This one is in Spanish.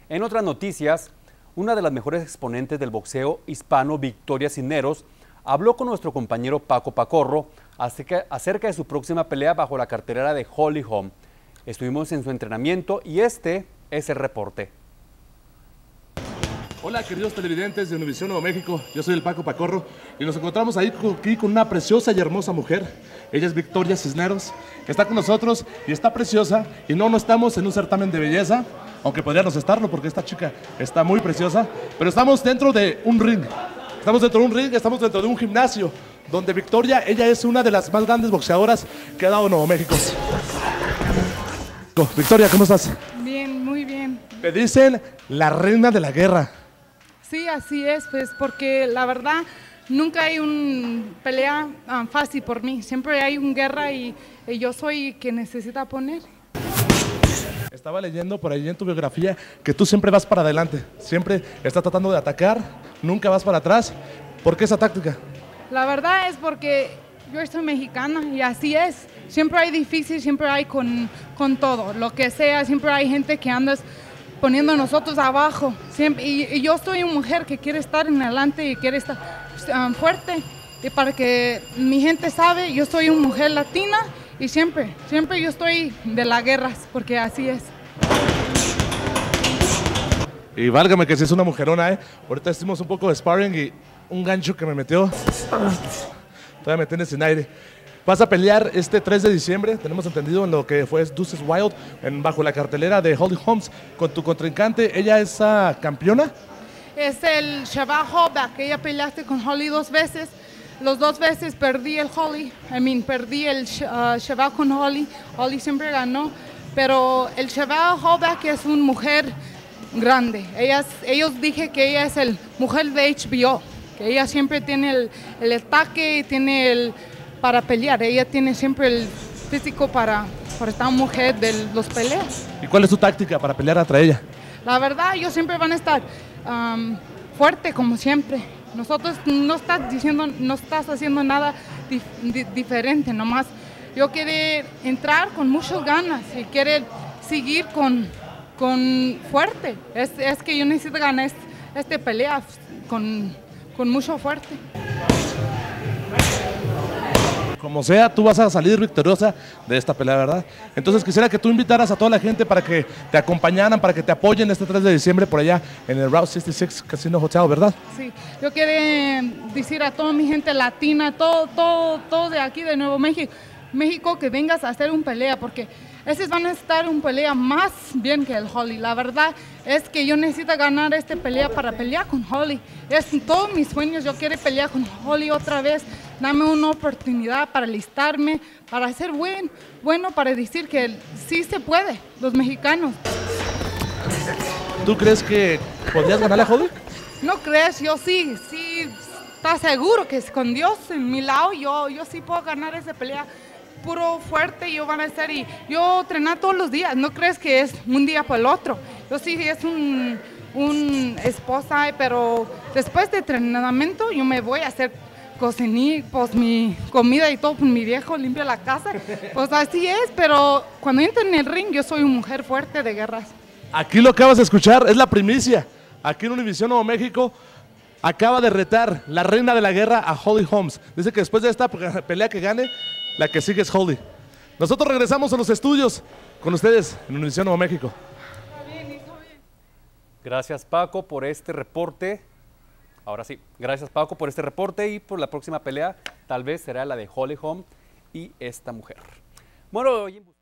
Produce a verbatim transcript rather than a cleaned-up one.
En otras noticias, una de las mejores exponentes del boxeo hispano, Victoria Cisneros, habló con nuestro compañero Paco Pacorro acerca, acerca de su próxima pelea bajo la cartelera de Holly Holm. Estuvimos en su entrenamiento y este es el reporte. Hola queridos televidentes de Univisión Nuevo México, yo soy el Paco Pacorro y nos encontramos ahí aquí con una preciosa y hermosa mujer. Ella es Victoria Cisneros, que está con nosotros y está preciosa, y no, no estamos en un certamen de belleza, aunque podríamos estarlo porque esta chica está muy preciosa, pero estamos dentro de un ring, estamos dentro de un ring, estamos dentro de un gimnasio, donde Victoria, ella es una de las más grandes boxeadoras que ha dado Nuevo México. Victoria, ¿cómo estás? Bien, muy bien. Te dicen la reina de la guerra. Sí, así es, pues porque la verdad nunca hay una pelea um, fácil por mí. Siempre hay una guerra y, y yo soy quien necesita poner. Estaba leyendo por ahí en tu biografía que tú siempre vas para adelante, siempre estás tratando de atacar, nunca vas para atrás. ¿Por qué esa táctica? La verdad es porque yo soy mexicana y así es. Siempre hay difícil, siempre hay con, con todo, lo que sea, siempre hay gente que andas poniendo a nosotros abajo. Siempre, y, y yo soy una mujer que quiere estar en adelante y quiere estar um, fuerte. Y para que mi gente sabe, yo soy una mujer latina y siempre, siempre yo estoy de las guerras, porque así es. Y válgame que si es una mujerona, ¿eh? Ahorita hicimos un poco de sparring y un gancho que me metió. Todavía me tienes sin aire. Vas a pelear este tres de diciembre, tenemos entendido, en lo que fue Deuces Wild, en, bajo la cartelera de Holly Holm, con tu contrincante. ¿Ella es uh, campeona? Es el Shabbat Hoback, ella peleaste con Holly dos veces. Los dos veces perdí el Holly, I mean, perdí el uh, Shabbat con Holly. Holly siempre ganó, pero el Shabbat Hoback es una mujer grande. Ellas, ellos dije que ella es el mujer de H B O, que ella siempre tiene el, el ataque y tiene el para pelear. Ella tiene siempre el físico para, para esta mujer de los peleas. ¿Y cuál es tu táctica para pelear contra ella? La verdad, ellos siempre van a estar um, fuerte como siempre. Nosotros no estás diciendo, no estás haciendo nada dif di diferente, nomás. Yo quiero entrar con muchas ganas y quiero seguir con, con fuerte. Es, es que yo necesito ganar este, este pelea con, con mucho fuerte. Como sea, tú vas a salir victoriosa de esta pelea, ¿verdad? Entonces quisiera que tú invitaras a toda la gente para que te acompañaran, para que te apoyen este tres de diciembre por allá en el Route sesenta y seis Casino Hotel, ¿verdad? Sí, yo quiero decir a toda mi gente latina, todo, todo, todo de aquí de Nuevo México, México, que vengas a hacer un pelea, porque esos van a estar un pelea más bien que el Holly. La verdad es que yo necesito ganar esta pelea para pelear con Holly. Es todos mis sueños, yo quiero pelear con Holly otra vez. Dame una oportunidad para alistarme, para ser buen, bueno, para decir que sí se puede, los mexicanos. ¿Tú crees que podrías ganarle a Holly? No crees, yo sí, sí, está seguro que con Dios en mi lado, yo, yo sí puedo ganar esa pelea. Puro fuerte, yo van a estar y yo entrenar todos los días, no crees que es un día para el otro. Yo sí es un, un esposa, pero después de entrenamiento yo me voy a hacer cocinar, pues mi comida y todo, pues mi viejo limpia la casa, pues así es, pero cuando entro en el ring yo soy una mujer fuerte de guerras. Aquí lo acabas de escuchar, es la primicia, aquí en Univisión Nuevo México. Acaba de retar la reina de la guerra a Holly Holm. Dice que después de esta pelea que gane, la que sigue es Holly. Nosotros regresamos a los estudios con ustedes en Univisión Nuevo México. Gracias, Paco, por este reporte. Ahora sí, gracias, Paco, por este reporte, y por la próxima pelea tal vez será la de Holly Holm y esta mujer. Bueno,